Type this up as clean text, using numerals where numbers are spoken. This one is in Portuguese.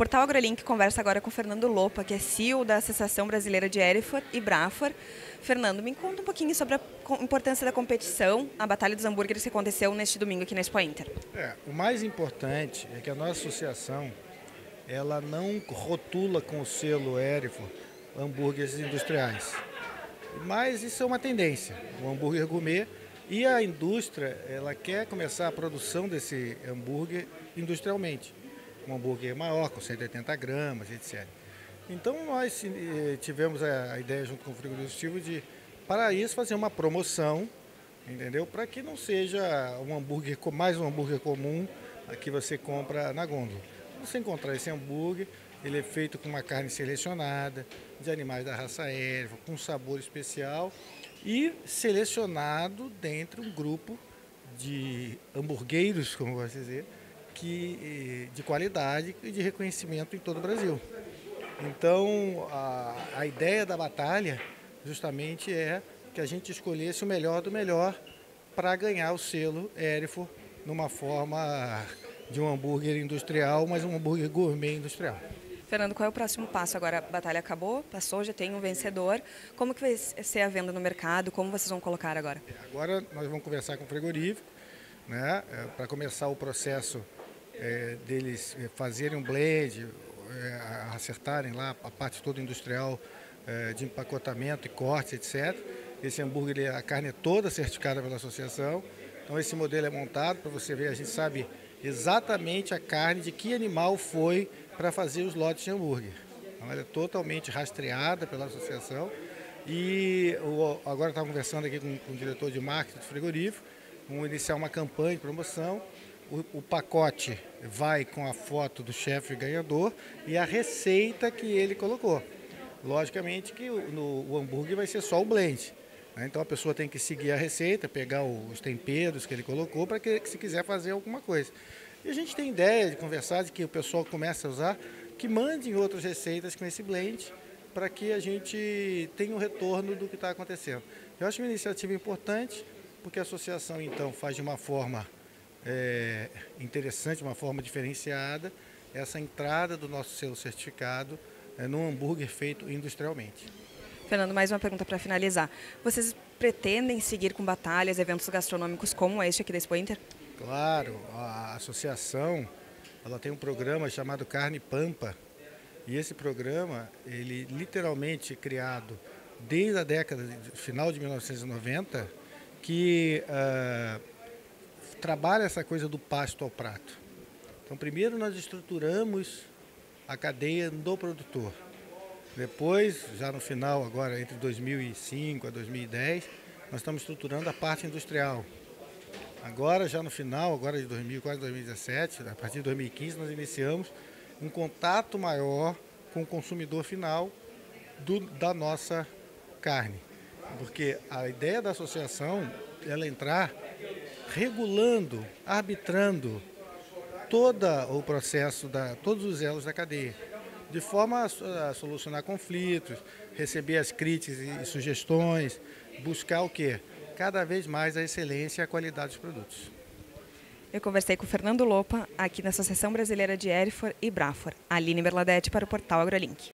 Portal AgroLink conversa agora com Fernando Lopa, que é CEO da Associação Brasileira de Erifor e Brafor. Fernando, me conta um pouquinho sobre a importância da competição, a Batalha dos Hambúrgueres que aconteceu neste domingo aqui na Expo Inter. O mais importante é que a nossa associação ela não rotula com o selo Erifor hambúrgueres industriais. Mas isso é uma tendência, o hambúrguer gourmet, e a indústria ela quer começar a produção desse hambúrguer industrialmente. Um hambúrguer maior, com 180 gramas, etc. Então nós tivemos a ideia junto com o frigorífico de, para isso, fazer uma promoção, entendeu? Para que não seja um hambúrguer, mais um hambúrguer comum que você compra na gôndola. Você encontrar esse hambúrguer, ele é feito com uma carne selecionada, de animais da raça Erifor, com sabor especial e selecionado dentro de um grupo de hamburgueiros, como eu gosto de dizer, de qualidade e de reconhecimento em todo o Brasil. Então, a ideia da batalha justamente é que a gente escolhesse o melhor do melhor para ganhar o selo Erifor numa forma de um hambúrguer industrial, mas um hambúrguer gourmet industrial. Fernando, qual é o próximo passo agora? A batalha acabou, passou, já tem um vencedor. Como que vai ser a venda no mercado? Como vocês vão colocar agora? Agora nós vamos conversar com o frigorífico, né, para começar o processo deles fazerem um blend, acertarem lá a parte toda industrial de empacotamento e corte, etc. Esse hambúrguer, a carne é toda certificada pela associação. Então esse modelo é montado para você ver, a gente sabe exatamente a carne de que animal foi para fazer os lotes de hambúrguer. Então, ela é totalmente rastreada pela associação. E agora estava conversando aqui com o diretor de marketing do frigorífico, vamos iniciar uma campanha de promoção. O pacote vai com a foto do chefe ganhador e a receita que ele colocou. Logicamente que o hambúrguer vai ser só o blend. Então a pessoa tem que seguir a receita, pegar os temperos que ele colocou para que se quiser fazer alguma coisa. E a gente tem ideia de conversar, de que o pessoal comece a usar, que mandem outras receitas com esse blend para que a gente tenha um retorno do que está acontecendo. Eu acho uma iniciativa importante, porque a associação então faz de uma forma interessante, uma forma diferenciada, essa entrada do nosso selo certificado num hambúrguer feito industrialmente. Fernando, mais uma pergunta para finalizar. Vocês pretendem seguir com batalhas, eventos gastronômicos como este aqui da Expo Inter? Claro, a associação ela tem um programa chamado Carne Pampa, e esse programa, ele literalmente criado desde a década final de 1990, que trabalha essa coisa do pasto ao prato. Então, primeiro nós estruturamos a cadeia do produtor. Depois, já no final, agora entre 2005 a 2010, nós estamos estruturando a parte industrial. Agora, já no final, agora de 2000, quase 2017, a partir de 2015, nós iniciamos um contato maior com o consumidor final da nossa carne. Porque a ideia da associação é ela entrar regulando, arbitrando todo o processo, todos os elos da cadeia, de forma a solucionar conflitos, receber as críticas e sugestões, buscar o quê? Cada vez mais a excelência e a qualidade dos produtos. Eu conversei com o Fernando Lopa, aqui na Associação Brasileira de Erifor e Brafor. Aline Berladete para o Portal AgroLink.